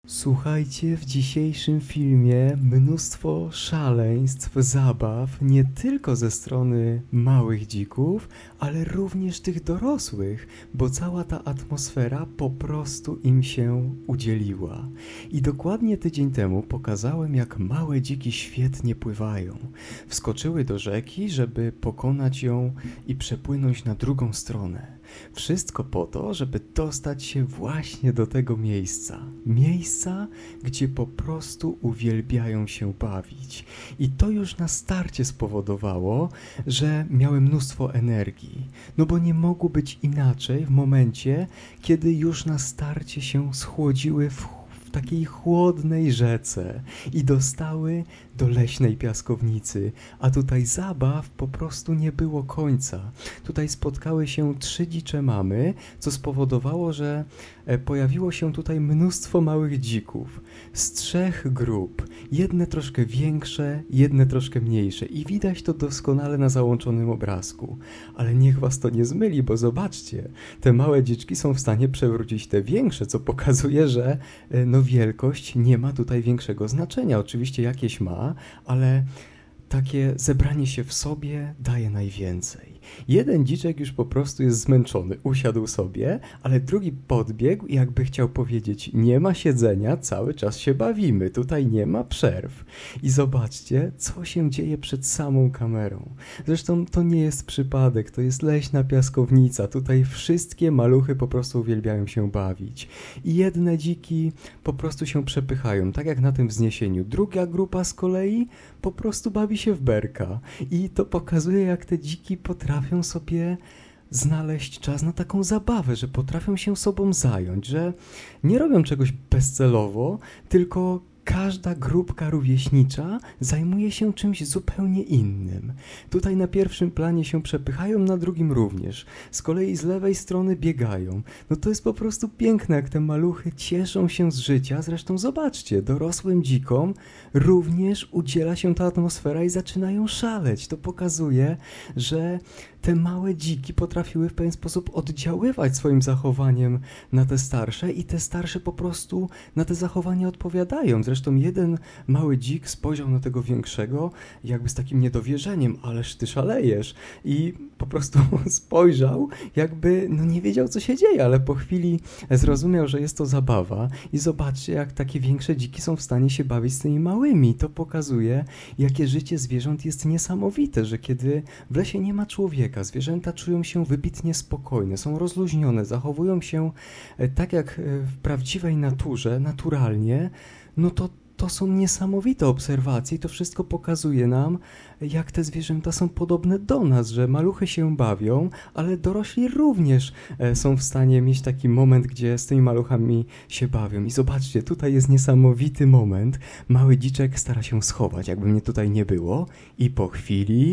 Słuchajcie, w dzisiejszym filmie mnóstwo szaleństw, zabaw, nie tylko ze strony małych dzików, ale również tych dorosłych, bo cała ta atmosfera po prostu im się udzieliła. I dokładnie tydzień temu pokazałem, jak małe dziki świetnie pływają. Wskoczyły do rzeki, żeby pokonać ją i przepłynąć na drugą stronę. Wszystko po to, żeby dostać się właśnie do tego miejsca. Miejsca, gdzie po prostu uwielbiają się bawić. I to już na starcie spowodowało, że miały mnóstwo energii. No bo nie mogło być inaczej w momencie, kiedy już na starcie się schłodziły w takiej chłodnej rzece i dostały do leśnej piaskownicy, a tutaj zabaw po prostu nie było końca. Tutaj spotkały się 3 dzicze mamy, co spowodowało, że pojawiło się tutaj mnóstwo małych dzików z 3 grup. Jedne troszkę większe, jedne troszkę mniejsze i widać to doskonale na załączonym obrazku. Ale niech was to nie zmyli, bo zobaczcie, te małe dziczki są w stanie przewrócić te większe, co pokazuje, że wielkość nie ma tutaj większego znaczenia. Oczywiście jakieś ma, ale takie zebranie się w sobie daje najwięcej. Jeden dziczek już po prostu jest zmęczony, usiadł sobie, ale drugi podbiegł i jakby chciał powiedzieć: nie ma siedzenia, cały czas się bawimy, tutaj nie ma przerw. I zobaczcie, co się dzieje przed samą kamerą. Zresztą to nie jest przypadek, to jest leśna piaskownica, tutaj wszystkie maluchy po prostu uwielbiają się bawić. I jedne dziki po prostu się przepychają, tak jak na tym wzniesieniu. Druga grupa z kolei po prostu bawi się w berka. I to pokazuje, jak te dziki potrafią sobie znaleźć czas na taką zabawę, że potrafią się sobą zająć, że nie robią czegoś bezcelowo, tylko każda grupka rówieśnicza zajmuje się czymś zupełnie innym. Tutaj na pierwszym planie się przepychają, na drugim również. Z kolei z lewej strony biegają. No to jest po prostu piękne, jak te maluchy cieszą się z życia. Zresztą zobaczcie, dorosłym dzikom również udziela się ta atmosfera i zaczynają szaleć. To pokazuje, że te małe dziki potrafiły w pewien sposób oddziaływać swoim zachowaniem na te starsze i te starsze po prostu na te zachowania odpowiadają. Zresztą jeden mały dzik spojrzał na tego większego jakby z takim niedowierzeniem: ależ ty szalejesz. I po prostu spojrzał, jakby nie wiedział, co się dzieje, ale po chwili zrozumiał, że jest to zabawa. I zobaczcie, jak takie większe dziki są w stanie się bawić z tymi małymi. To pokazuje, jakie życie zwierząt jest niesamowite, że kiedy w lesie nie ma człowieka, zwierzęta czują się wybitnie spokojne, są rozluźnione, zachowują się tak jak w prawdziwej naturze, naturalnie. No to są niesamowite obserwacje i to wszystko pokazuje nam, jak te zwierzęta są podobne do nas, że maluchy się bawią, ale dorośli również są w stanie mieć taki moment, gdzie z tymi maluchami się bawią. I zobaczcie, tutaj jest niesamowity moment. Mały dziczek stara się schować, jakby mnie tutaj nie było, i po chwili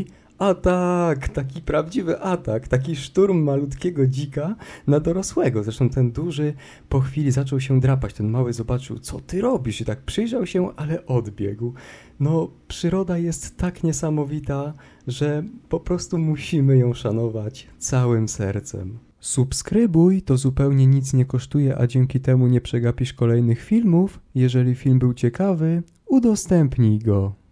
atak, taki prawdziwy atak, taki szturm malutkiego dzika na dorosłego. Zresztą ten duży po chwili zaczął się drapać, ten mały zobaczył: co ty robisz? I tak przyjrzał się, ale odbiegł. No, przyroda jest tak niesamowita, że po prostu musimy ją szanować całym sercem. Subskrybuj, to zupełnie nic nie kosztuje, a dzięki temu nie przegapisz kolejnych filmów. Jeżeli film był ciekawy, udostępnij go.